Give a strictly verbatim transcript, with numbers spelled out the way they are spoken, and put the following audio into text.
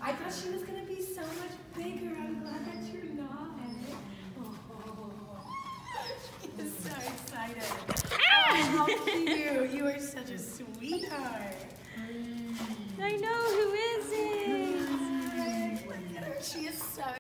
I thought she was going to be so much bigger. I'm glad that you're not. Oh, she is so excited. Oh, how cute. You are such a sweetheart. I know, who is it? Look at her. She is so